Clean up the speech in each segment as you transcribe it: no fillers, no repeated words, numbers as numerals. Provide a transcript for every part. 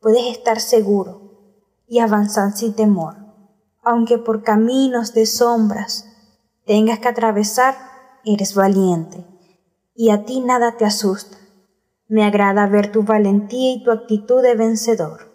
puedes estar seguro y avanzar sin temor, aunque por caminos de sombras tengas que atravesar, eres valiente, y a ti nada te asusta. Me agrada ver tu valentía y tu actitud de vencedor.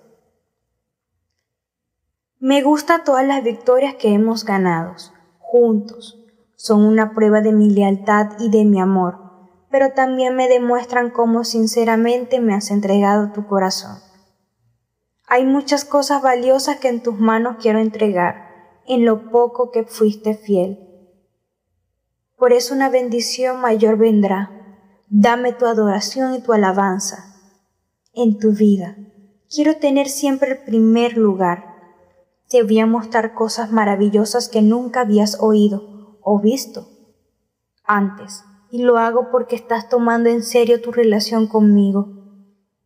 Me gusta todas las victorias que hemos ganado, juntos. Son una prueba de mi lealtad y de mi amor, pero también me demuestran cómo sinceramente me has entregado tu corazón. Hay muchas cosas valiosas que en tus manos quiero entregar, en lo poco que fuiste fiel. Por eso una bendición mayor vendrá. Dame tu adoración y tu alabanza en tu vida. Quiero tener siempre el primer lugar. Te voy a mostrar cosas maravillosas que nunca habías oído o visto antes, y lo hago porque estás tomando en serio tu relación conmigo.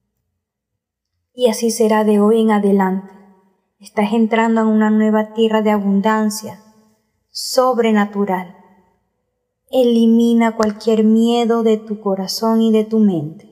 Y así será de hoy en adelante. Estás entrando en una nueva tierra de abundancia sobrenatural. Elimina cualquier miedo de tu corazón y de tu mente.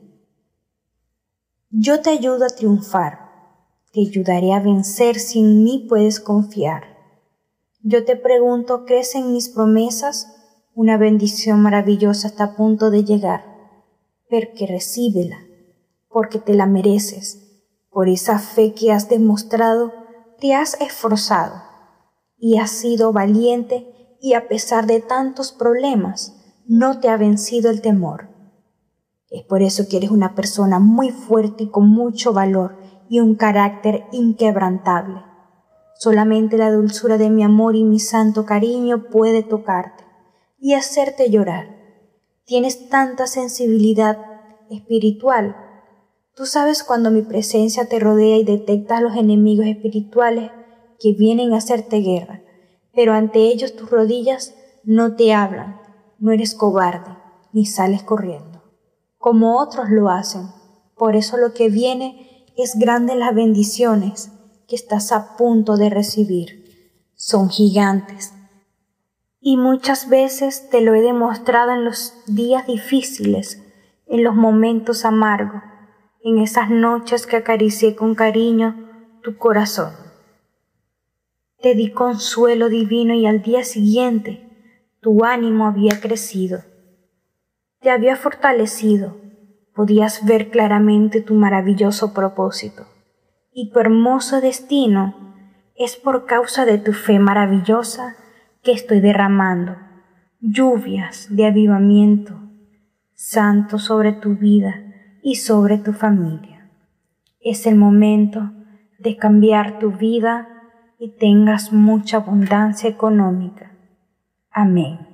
Yo te ayudo a triunfar. Te ayudaré a vencer, si en mí puedes confiar. Yo te pregunto, ¿crees en mis promesas? Una bendición maravillosa está a punto de llegar, pero que recíbela, porque te la mereces. Por esa fe que has demostrado, te has esforzado y has sido valiente, y a pesar de tantos problemas, no te ha vencido el temor. Es por eso que eres una persona muy fuerte y con mucho valor y un carácter inquebrantable. Solamente la dulzura de mi amor y mi santo cariño puede tocarte y hacerte llorar. Tienes tanta sensibilidad espiritual. Tú sabes cuando mi presencia te rodea y detectas a los enemigos espirituales que vienen a hacerte guerra, pero ante ellos tus rodillas no te hablan, no eres cobarde, ni sales corriendo, como otros lo hacen. Por eso lo que viene es grande, las bendiciones que estás a punto de recibir. Son gigantes. Y muchas veces te lo he demostrado en los días difíciles, en los momentos amargos, en esas noches que acaricié con cariño tu corazón. Te di consuelo divino y al día siguiente tu ánimo había crecido. Te había fortalecido, podías ver claramente tu maravilloso propósito. Y tu hermoso destino es por causa de tu fe maravillosa que estoy derramando lluvias de avivamiento santo sobre tu vida y sobre tu familia. Es el momento de cambiar tu vida y tengas mucha abundancia económica. Amén.